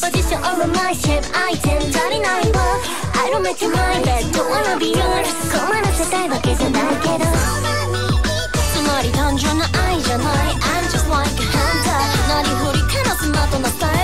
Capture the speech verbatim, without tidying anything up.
position over my shape 相手に足りないわ I don't make you my bed don't wanna be yours 困らせたいわけじゃないけどつまり単純な愛じゃない I'm just like a hunter なりふりかなスマートなスタイル